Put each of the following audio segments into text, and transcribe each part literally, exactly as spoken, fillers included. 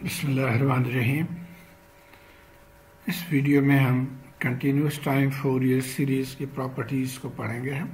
बिस्मिल्लाहिर्रहमानिर्रहीम। इस वीडियो में हम कंटिन्यूस टाइम फोरियर सीरीज़ की प्रॉपर्टीज़ को पढ़ेंगे। हम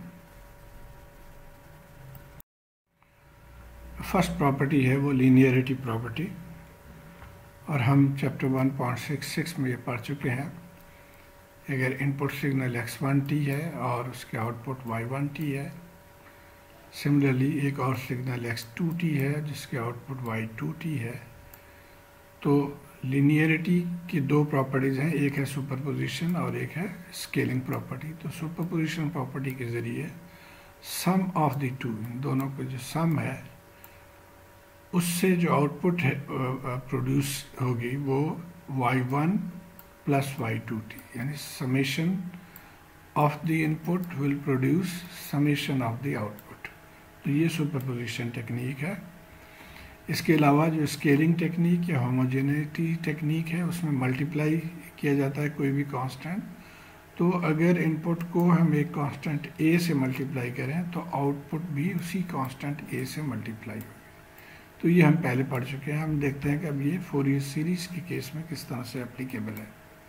फर्स्ट प्रॉपर्टी है वो लीनियरिटी प्रॉपर्टी, और हम chapter one point six six में ये पढ़ चुके हैं। अगर input signal x one t है और उसके आउटपुट वाई वन टी है, सिमिलरली एक और सिग्नल एक्स टू टी है जिसके आउटपुट वाई टू टी है, तो लीनियरिटी की दो प्रॉपर्टीज़ हैं, एक है सुपरपोजिशन और एक है स्केलिंग प्रॉपर्टी। तो सुपरपोजिशन प्रॉपर्टी के ज़रिए सम ऑफ द टू, इन दोनों का जो सम है उससे जो आउटपुट है प्रोड्यूस होगी वो y one plus y two t, यानी summation of the input will produce summation of the output. तो ये सुपरपोजिशन टेक्निक है। इसके अलावा जो स्केलिंग टेक्निक या होमोजेनिटी टेक्निक है उसमें मल्टीप्लाई किया जाता है कोई भी कांस्टेंट। तो अगर इनपुट को हम एक कांस्टेंट ए से मल्टीप्लाई करें तो आउटपुट भी उसी कांस्टेंट ए से मल्टीप्लाई होगी। तो ये हम पहले पढ़ चुके हैं। हम देखते हैं कि अब ये फोरियर सीरीज के केस में किस तरह से एप्लीकेबल है।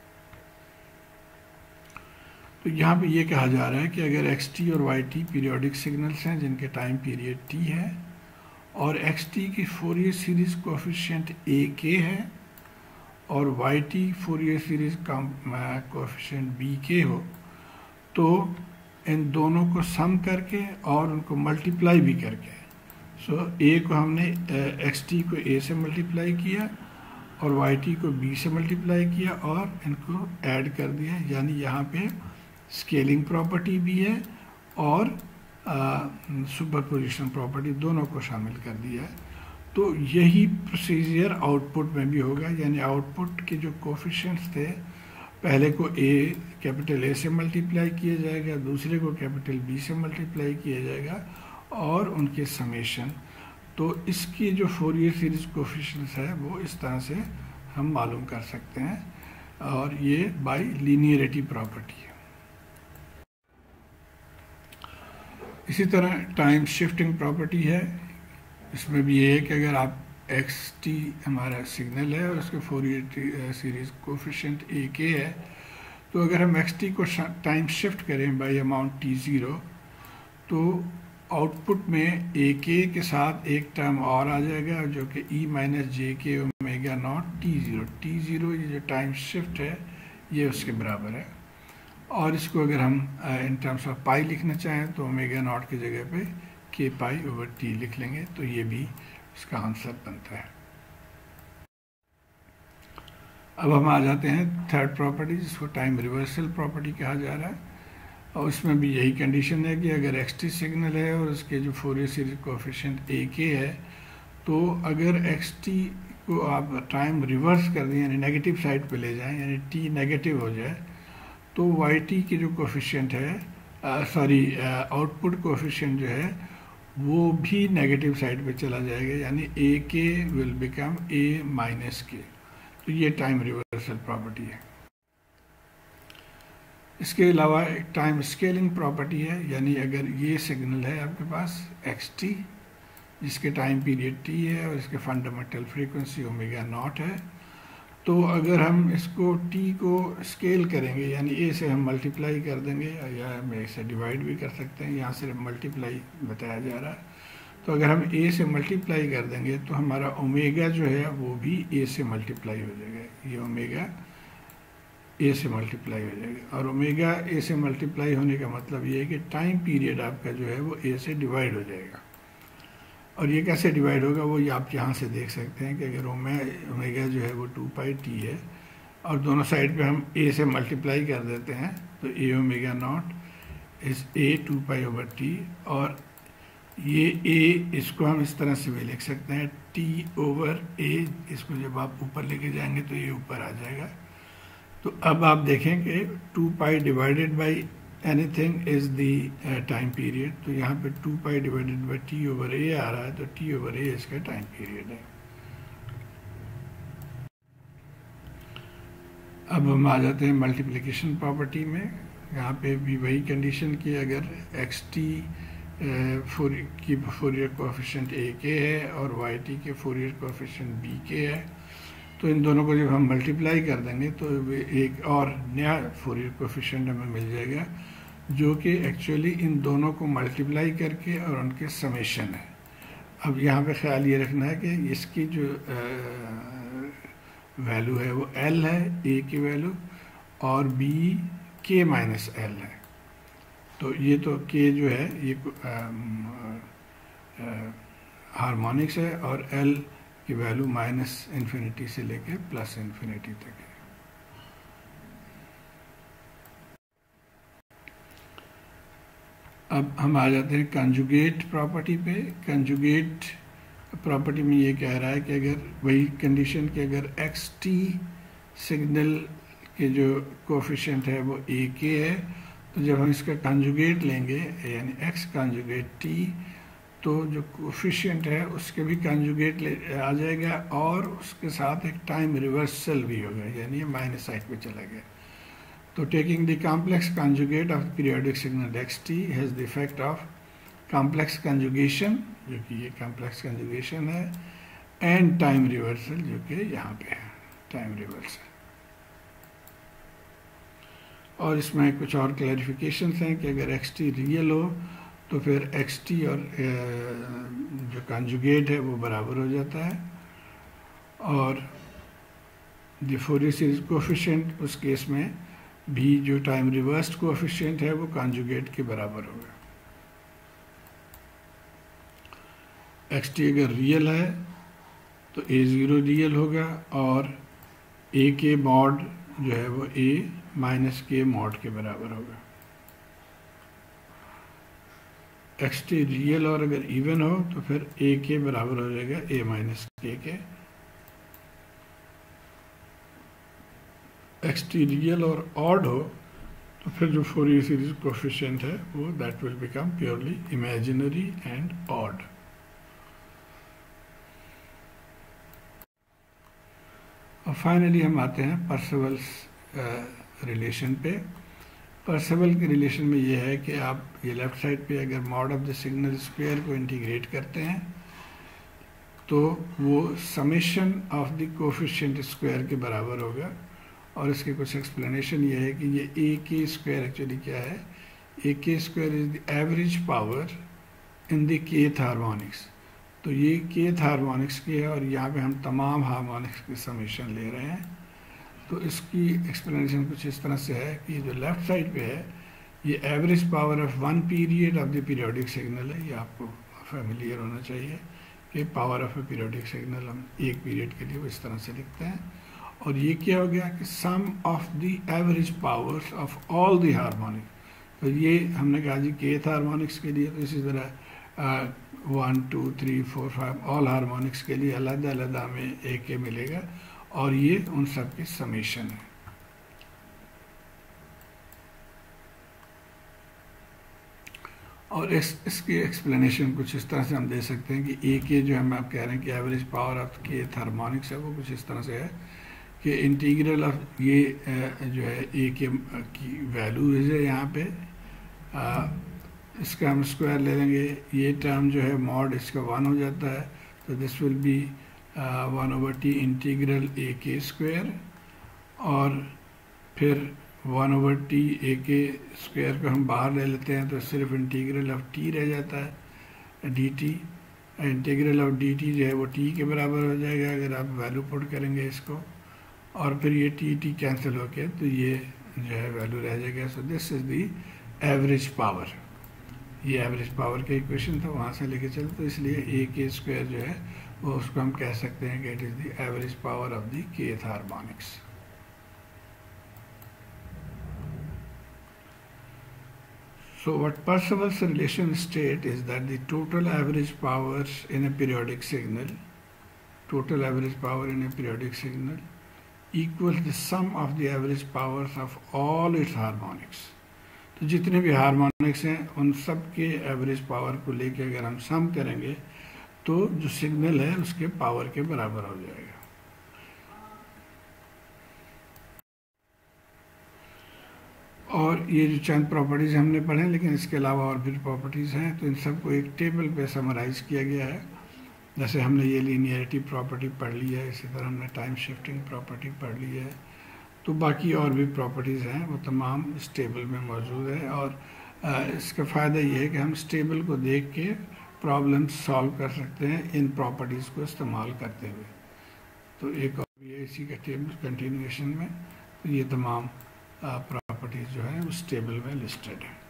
तो यहाँ पे ये कहा जा रहा है कि अगर एक्स टी और वाई टी पीरियोडिक सिग्नल्स हैं जिनके टाइम पीरियड टी है और एक्स टी की Fourier series coefficient a k है और वाई टी फोरियर सीरीज का कोएफिशिएंट बी के हो, तो इन दोनों को सम करके और उनको मल्टीप्लाई भी करके, सो so, ए को हमने एक्स टी को ए से मल्टीप्लाई किया और वाई टी को बी से मल्टीप्लाई किया और इनको ऐड कर दिया, यानी यहाँ पे स्केलिंग प्रॉपर्टी भी है और सुपरपोजिशन प्रॉपर्टी दोनों को शामिल कर दिया है। तो यही प्रोसीजर आउटपुट में भी होगा, यानी आउटपुट के जो कोफिशिएंट्स थे पहले को ए कैपिटल ए से मल्टीप्लाई किया जाएगा, दूसरे को कैपिटल बी से मल्टीप्लाई किया जाएगा और उनके समेशन। तो इसकी जो फोरियर सीरीज कोफिशिएंट्स है वो इस तरह से हम मालूम कर सकते हैं, और ये बाय लीनियरिटी प्रॉपर्टी है। इसी तरह टाइम शिफ्टिंग प्रॉपर्टी है। इसमें भी ये है कि अगर आप एक्स टी हमारा सिग्नल है और उसके फोरियर सीरीज कोफिशिएंट ए के है, तो अगर हम एक्स टी को टाइम शिफ्ट करें बाय अमाउंट टी ज़ीरो, तो आउटपुट में ए के के साथ एक टर्म और आ जाएगा जो कि ई minus j k omega naught t zero. T zero ये जो टाइम शिफ्ट है ये उसके बराबर है, और इसको अगर हम इन टर्म्स ऑफ पाई लिखना चाहें तो ओमेगा नॉट की जगह पे के पाई ओवर टी लिख लेंगे, तो ये भी इसका आंसर बनता है। अब हम आ जाते हैं थर्ड प्रॉपर्टी, जिसको टाइम रिवर्सल प्रॉपर्टी कहा जा रहा है, और उसमें भी यही कंडीशन है कि अगर एक्स टी सिग्नल है और उसके जो Fourier series coefficient a k है, तो अगर एक्स टी को आप टाइम रिवर्स कर दें यानी नेगेटिव साइड पे ले जाएं, यानी टी नेगेटिव हो जाए, तो वाई टी की जो कोफिशिएंट है सॉरी आउटपुट कोफिशिएंट जो है वो भी नेगेटिव साइड पे चला जाएगा, यानी ए के विल बिकम ए माइनस के। तो ये टाइम रिवर्सल प्रॉपर्टी है। इसके अलावा एक टाइम स्केलिंग प्रॉपर्टी है, यानी अगर ये सिग्नल है आपके पास एक्स टी जिसके टाइम पीरियड टी है और इसके फंडामेंटल फ्रीक्वेंसी ओमेगा नॉट है, तो अगर हम इसको t को स्केल करेंगे यानी a से हम मल्टीप्लाई कर देंगे, या हम a से डिवाइड भी कर सकते हैं, यहाँ सिर्फ मल्टीप्लाई बताया जा रहा है। तो अगर हम a से मल्टीप्लाई कर देंगे तो हमारा ओमेगा जो है वो भी a से मल्टीप्लाई हो जाएगा, ये ओमेगा a से मल्टीप्लाई हो जाएगा, और ओमेगा a से मल्टीप्लाई होने का मतलब ये है कि टाइम पीरियड आपका जो है वो a से डिवाइड हो जाएगा। और ये कैसे डिवाइड होगा वो ये आप यहाँ से देख सकते हैं कि अगर ओमेगा जो है वो टू पाई टी है और दोनों साइड पे हम a से मल्टीप्लाई कर देते हैं, तो a omega naught is a two pi over t, और ये a इसको हम इस तरह से भी लिख सकते हैं t ओवर a, इसको जब आप ऊपर लेके जाएंगे तो ये ऊपर आ जाएगा। तो अब आप देखें कि two pi divided by anything is the time period, तो यहाँ पे two pi divided by t over a आ रहा है, तो टी ओवर ए इसका टाइम पीरियड है। अब हम आ जाते हैं मल्टीप्लिकेशन प्रॉपर्टी में। यहाँ पे भी वही कंडीशन कि अगर एक्स टी फोरियर की फोरियर कोएफिशिएंट ए के है और वाई टी के फोरियर कोएफिशिएंट बी के है, तो इन दोनों को जब हम मल्टीप्लाई कर देंगे तो एक और नया फोरियर कोफिशिएंट हमें मिल जाएगा, जो कि एक्चुअली इन दोनों को मल्टीप्लाई करके और उनके समेशन है। अब यहाँ पे ख्याल ये रखना है कि इसकी जो वैल्यू है वो एल है, ए की वैल्यू, और बी के माइनस एल है। तो ये तो के जो है ये हार्मोनिक्स है और एल की वैल्यू माइनस इन्फिनिटी से लेके प्लस इन्फिनिटी तक है। अब हम आ जाते हैं कंजुगेट प्रॉपर्टी पे। कंजुगेट प्रॉपर्टी में ये कह रहा है कि अगर वही कंडीशन कि अगर एक्स टी सिग्नल के जो कोफिशिएंट है वो ए के है, तो जब हम इसका कंजुगेट लेंगे यानी एक्स कंजुगेट टी, तो जो कोफिशिएंट है उसके भी कंजुगेट ले आ जाएगा और उसके साथ एक टाइम रिवर्सल भी होगा, यानी माइनस साइड पे चला गया। तो taking the complex conjugate of the periodic signal xt has the effect of complex conjugation, जो कि ये complex conjugation है, and time reversal, जो कि यहाँ पे है time reversal। और इसमें कुछ और clarifications हैं कि अगर xt रियल हो तो फिर xt और जो conjugate है वो बराबर हो जाता है, और the Fourier series coefficient उस केस में भी जो टाइम रिवर्स्ड कोएफिशिएंट है वो कंजुगेट के बराबर होगा। एक्स टी अगर रियल है तो ए ज़ीरो रियल होगा और ए के मॉड जो है वो ए माइनस के मॉड के बराबर होगा। एक्स टी रियल और अगर इवन हो तो फिर ए के बराबर हो जाएगा ए माइनस के के। एक्स टी रियल और ऑड हो तो फिर जो फोरियर सीरीज कोफिशिएंट है वो that will become purely imaginary and odd. और फाइनली हम आते हैं पर्सेवल्स रिलेशन पे। पर्सेवल के रिलेशन में ये है कि आप ये लेफ्ट साइड पे अगर mod of the signal square को इंटीग्रेट करते हैं तो वो summation of the coefficient square के बराबर होगा। और इसके कुछ एक्सप्लेनेशन ये है कि ये ए के स्क्वायर एक्चुअली क्या है, a k square is the average power in the kth harmonics. तो ये केथ हार्मोनिक्स की है और यहाँ पे हम तमाम हार्मोनिक्स की समेशन ले रहे हैं। तो इसकी एक्सप्लेनेशन कुछ इस तरह से है कि जो लेफ्ट साइड पे है ये average power of one period of the periodic signal है। ये आपको फेमिलियर होना चाहिए कि power of a periodic signal हम एक पीरियड के लिए वो इस तरह से लिखते हैं। और ये क्या हो गया कि sum of the average powers of all the harmonic. तो ये हमने कहा जी केथ हार्मोनिक्स के लिए तो इसी तरह one two three four five all harmonics के लिए अलग अलग हमें ए के मिलेगा और ये उन सब की समेशन है। और इस इसकी एक्सप्लेनेशन कुछ इस तरह से हम दे सकते हैं कि ए के जो हम आप कह रहे हैं कि average power of kth harmonics है वो कुछ इस तरह से है कि इंटीग्रल ऑफ ये जो है ए के की वैल्यू है यहाँ पे आ, इसका हम स्क्वायर ले लेंगे। ये टर्म जो है मॉड इसका वन हो जाता है तो this will be one over t integral a k square, और फिर one over T A k square को हम बाहर ले लेते हैं तो सिर्फ इंटीग्रल ऑफ टी रह जाता है d t. Integral of d t जो है वो टी के बराबर हो जाएगा अगर आप वैल्यू पुट करेंगे इसको, और फिर ये टी टी कैंसिल होके तो ये जो है वैल्यू रह जाएगा। So this is the average power. ये एवरेज पावर का इक्वेशन था वहाँ से लेके चलते, तो इसलिए ए के स्क्वायर जो है वो उसको हम कह सकते हैं कि it is the average power of the kth harmonics. So what Parseval's relation state is that the total average power in a periodic signal, total average power in a periodic signal equals the sum of the average powers of all its harmonics। तो जितने भी harmonics हैं उन सब के average power को लेके अगर हम सम करेंगे तो जो सिग्नल है उसके पावर के बराबर हो जाएगा। और ये जो चंद प्रॉपर्टीज़ हमने पढ़े, लेकिन इसके अलावा और भी प्रॉपर्टीज़ हैं, तो इन सबको एक टेबल पे समराइज़ किया गया है। जैसे हमने ये लीनियरिटी प्रॉपर्टी पढ़ ली है, इसी तरह हमने टाइम शिफ्टिंग प्रॉपर्टी पढ़ ली है, तो बाकी और भी प्रॉपर्टीज़ हैं वो तमाम इस टेबल में मौजूद है। और इसका फ़ायदा ये है कि हम इस टेबल को देख के प्रॉब्लम सॉल्व कर सकते हैं इन प्रॉपर्टीज़ को इस्तेमाल करते हुए। तो एक और भी है इसी का टेबल कंटिन्यूएशन में, तो ये तमाम प्रॉपर्टीज़ जो है उस टेबल में लिस्टेड है।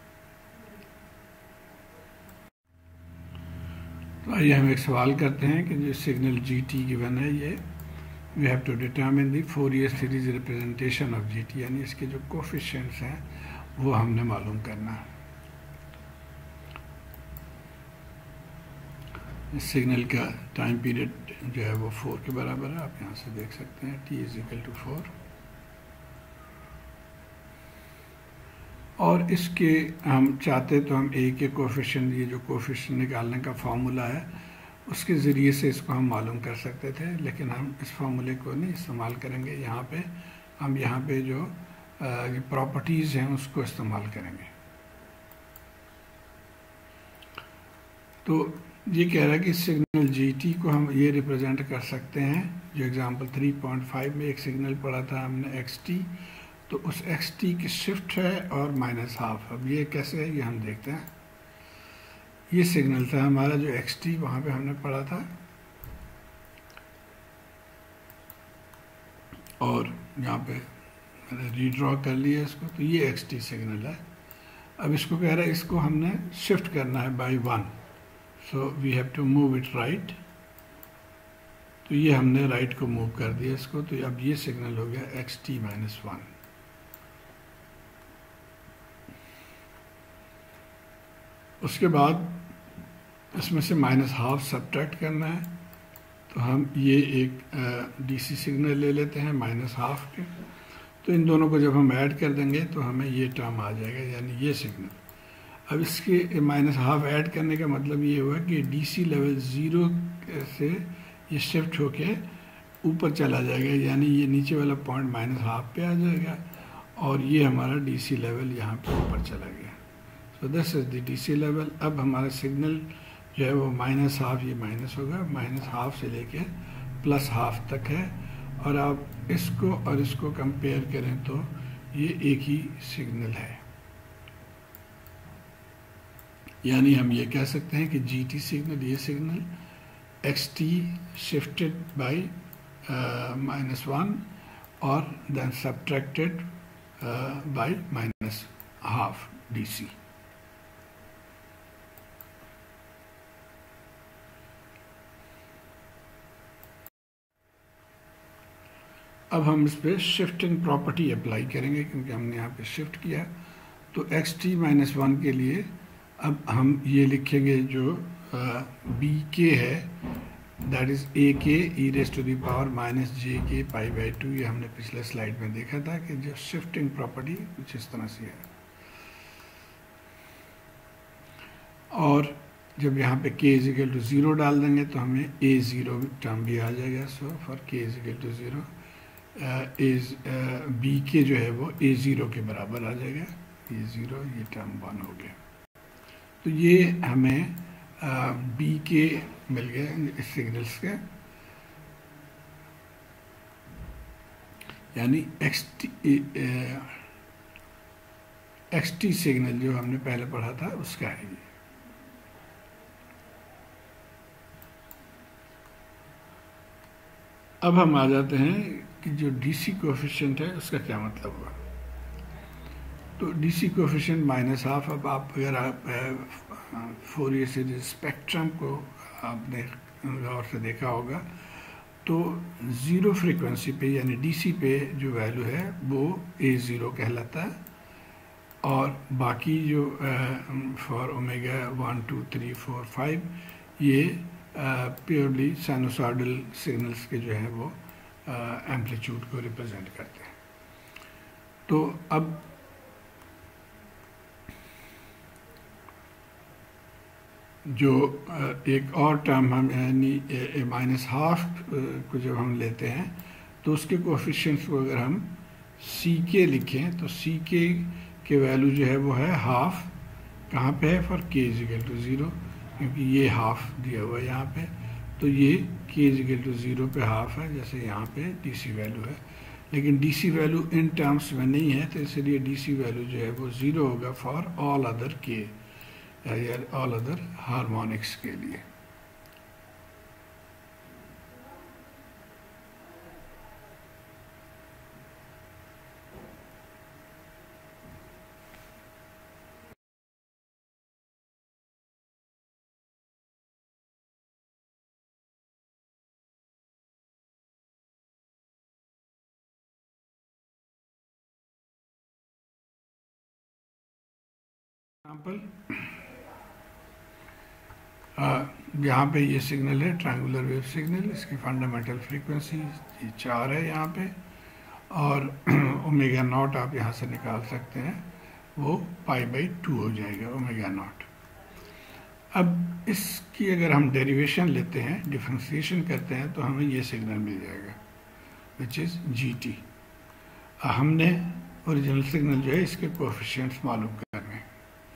तो आइए हम एक सवाल करते हैं कि जो सिग्नल जी टी गिवन है, ये we have to determine the Fourier series representation of g t, यानी इसके जो कोफिशिएंट्स हैं वो हमने मालूम करना है। इस सिग्नल का टाइम पीरियड जो है वो फोर के बराबर है, आप यहाँ से देख सकते हैं t is equal to four. और इसके हम चाहते तो हम ए के कोफिशिएंट, ये जो कोफिशिएंट निकालने का फार्मूला है उसके ज़रिए से इसको हम मालूम कर सकते थे, लेकिन हम इस फार्मूले को नहीं इस्तेमाल करेंगे। यहाँ पे हम यहाँ पे जो प्रॉपर्टीज़ हैं उसको इस्तेमाल करेंगे। तो ये कह रहा है कि सिग्नल जी टी को हम ये रिप्रेजेंट कर सकते हैं, जो एग्जांपल थ्री पॉइंट फाइव में एक सिग्नल पढ़ा था हमने एक्स टी, तो उस एक्स टी की शिफ्ट है और माइनस हाफ। अब ये कैसे है ये हम देखते हैं। ये सिग्नल था हमारा जो एक्स टी, वहाँ पे हमने पढ़ा था, और यहाँ पे मैंने रीड्रॉ कर लिया इसको, तो ये एक्स टी सिग्नल है। अब इसको कह रहा है इसको हमने शिफ्ट करना है by one, so we have to move it right. तो ये हमने राइट को मूव कर दिया इसको, तो अब ये सिग्नल हो गया एक्स टी माइनस वन। उसके बाद इसमें से माइनस हाफ सब्ट्रैक्ट करना है, तो हम ये एक डीसी सिग्नल ले लेते हैं माइनस हाफ के। तो इन दोनों को जब हम ऐड कर देंगे तो हमें ये टर्म आ जाएगा, यानी ये सिग्नल। अब इसके माइनस हाफ ऐड करने का मतलब ये हुआ कि डीसी लेवल ज़ीरो से ये शिफ्ट होके ऊपर चला जाएगा, यानी ये नीचे वाला पॉइंट माइनस हाफ पे आ जाएगा, और ये हमारा डीसी लेवल यहाँ पे ऊपर चला गया। So this is the DC level. अब हमारा सिग्नल जो है वो माइनस हाफ, ये माइनस होगा, माइनस हाफ से लेके प्लस हाफ तक है। और आप इसको और इसको कंपेयर करें तो ये एक ही सिग्नल है, यानी हम ये कह सकते हैं कि जी टी सिग्नल, ये signal x t shifted by minus one और then subtracted by minus half D C. अब हम इस पर शिफ्टिंग प्रॉपर्टी अप्लाई करेंगे, क्योंकि हमने यहाँ पे शिफ्ट किया। तो एक्स टी माइनस वन के लिए अब हम ये लिखेंगे जो बी के है, that is a k e race to the power minus j k pi by to. ये हमने पिछले स्लाइड में देखा था कि जो शिफ्टिंग प्रॉपर्टी कुछ इस तरह से है। और जब यहाँ पे k is equal to zero डाल देंगे तो हमें ए ज़ीरो टर्म भी आ जाएगा। So for k is equal to zero is b k जो है वो ए ज़ीरो के बराबर आ जाएगा, ये ज़ीरो, ये टर्म वन हो गया। तो ये हमें बी के मिल गए इस सिग्नल्स के, यानी x t x t signal जो हमने पहले पढ़ा था उसका है ये। अब हम आ जाते हैं कि जो डीसी कोएफिशिएंट है उसका क्या मतलब हुआ। तो डीसी कोएफिशिएंट माइनस हाफ। अब आप अगर आप फोरियर सीरीज स्पेक्ट्रम को आपने गौर से देखा होगा तो ज़ीरो फ्रीक्वेंसी पे यानी डीसी पे जो वैल्यू है वो ए ज़ीरो कहलाता है, और बाकी जो for omega one two three four five ये प्योरली साइनोसॉइडल सिग्नल्स के जो है वो एम्पलीट्यूड को रिप्रेजेंट करते हैं। तो अब जो एक और टर्म हम यानी माइनस हाफ को जब हम लेते हैं तो उसके कोएफिशिएंट्स को अगर हम सी के लिखें तो सी के के वैल्यू जो है वो है हाफ, कहाँ पे है, for k is equal to zero, क्योंकि ये हाफ दिया हुआ है यहाँ पे। तो ये k is equal to zero पे हाफ है, जैसे यहाँ पे डी सी वैल्यू है, लेकिन D C value in terms में नहीं है, तो इसलिए डी सी वैल्यू जो है वो ज़ीरो होगा फॉर ऑल अदर के या ऑल अदर हार्मोनिक्स के लिए। एग्जाम्पल, यहाँ पे ये सिग्नल है ट्रायंगुलर वेव सिग्नल, इसकी फंडामेंटल फ्रीक्वेंसी ये चार है यहाँ पे, और ओमेगा नॉट आप यहाँ से निकाल सकते हैं, वो पाई बाई टू हो जाएगा ओमेगा नॉट। अब इसकी अगर हम डेरिवेशन लेते हैं, डिफ्रेंसिएशन करते हैं, तो हमें ये सिग्नल मिल जाएगा विच इज़ जी टी। हमने ओरिजिनल सिग्नल जो है इसके कोएफिशिएंट्स मालूम करने हैं।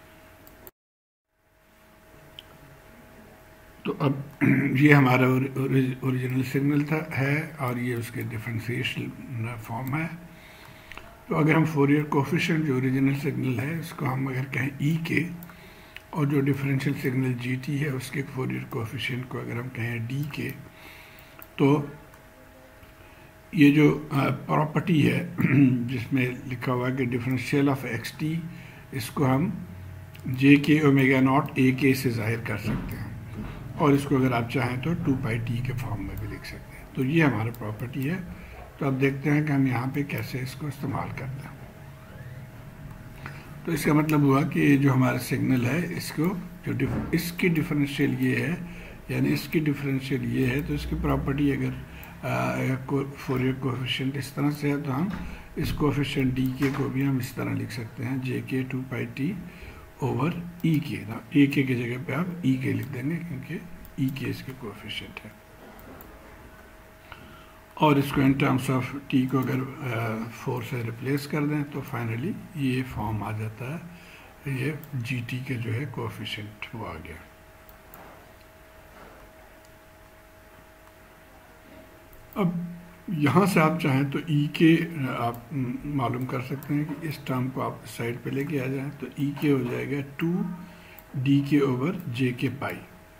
तो अब ये हमारा ओरिजिनल सिग्नल था है और ये उसके डिफरेंशिएशन फॉर्म है। तो अगर हम फोरियर कोएफिशिएंट जो ओरिजिनल सिग्नल है इसको हम अगर कहें ई के, और जो डिफरेंशियल सिग्नल जी टी है उसके फोरियर कोएफिशिएंट को अगर हम कहें डी के, तो ये जो प्रॉपर्टी है जिसमें लिखा हुआ है कि डिफरेंशियल ऑफ एक्स टी, इसको हम जे के ओमेगा नॉट ए के से जाहिर कर सकते हैं, और इसको अगर आप चाहें तो टू पाई टी के फॉर्म में भी लिख सकते हैं। तो ये हमारा प्रॉपर्टी है। तो अब देखते हैं कि हम यहाँ पे कैसे इसको इस्तेमाल करते हैं। तो इसका मतलब हुआ कि जो हमारा सिग्नल है इसको जो डिफ, इसकी डिफरेंशियल ये है, यानी इसकी डिफरेंशियल ये है, तो इसकी प्रॉपर्टी अगर फोरियर कोएफिशिएंट इस तरह से है, तो हम इस कोएफिशिएंट डी के को भी हम इस तरह लिख सकते हैं, j k two pi t over e k. ना ए के की जगह पे आप ई के लिख देंगे क्योंकि ई के इसके कोएफिशिएंट है, और इसको इन टर्म्स ऑफ टी को अगर फोर से रिप्लेस कर दें तो फाइनली ये फॉर्म आ जाता है, ये जी टी के जो है कोएफिशिएंट वो आ गया। अब यहाँ से आप चाहें तो ई के आप मालूम कर सकते हैं कि इस टर्म को आप साइड पे लेके आ जाएं, तो ई के हो जाएगा two d k over j k pi.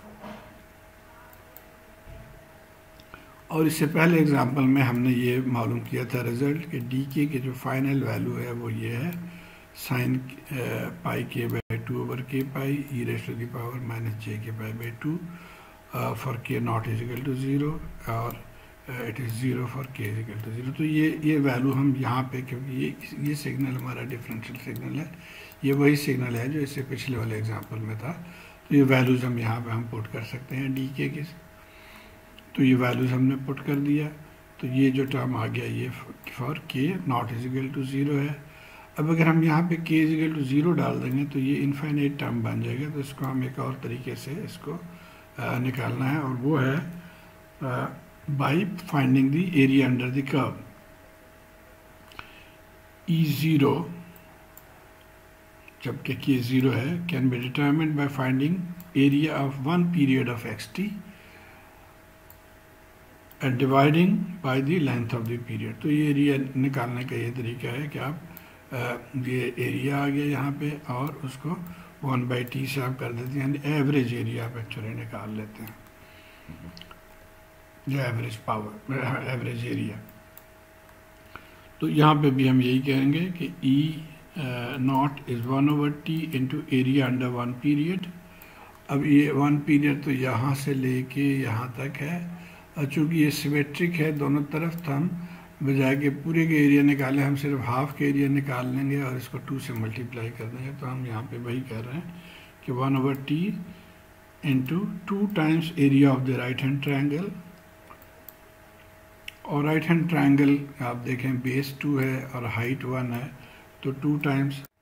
और इससे पहले एग्जांपल में हमने ये मालूम किया था रिजल्ट कि डी के की जो फाइनल वैल्यू है वो ये है साइन पाई के by two over k pi e race to the power minus j k pi by two for k not is equal to zero, और it is zero for k is equal to zero. तो ये ये value हम यहाँ पे, क्योंकि ये ये सिग्नल हमारा डिफरेंशियल सिग्नल है, ये वही सिग्नल है जो इससे पिछले वाले एग्जांपल में था, तो ये वैल्यूज़ हम यहाँ पे हम पुट कर सकते हैं डी के की। तो ये वैल्यूज़ हमने पुट कर दिया, तो ये जो टर्म आ गया ये for k not is equal to zero है। अब अगर हम यहाँ पे के इज इक्वल टू ज़ीरो डाल देंगे तो ये इनफाइनाइट टर्म बन जाएगा। तो इसको हम एक और तरीके से इसको आ, निकालना है, और वो है आ, by finding the area under the curve. E zero, जबकि K zero है, can be determined by finding area of one period of xt and dividing by the length of the period. तो ये एरिया निकालने का ये तरीका है कि आप आ, ये एरिया आ गया यहाँ पे, और उसको वन बाई टी से आप कर देते हैं, एवरेज एरिया आप एक्चुअली निकाल लेते हैं, जो एवरेज पावर एवरेज एरिया। तो यहाँ पे भी हम यही कहेंगे कि e not is one over t into area under one period. अब ये वन पीरियड तो यहाँ से लेके यहाँ तक है, और चूँकि ये सिमेट्रिक है दोनों तरफ, तो हम बजाय के पूरे के एरिया निकालें हम सिर्फ हाफ के एरिया निकाल लेंगे और इसको टू से मल्टीप्लाई कर देंगे। तो हम यहाँ पे वही कह रहे हैं कि one over t into two times area of the right hand triangle, और राइट हैंड ट्रायंगल आप देखें बेस टू है और हाइट वन है, तो टू टाइम्स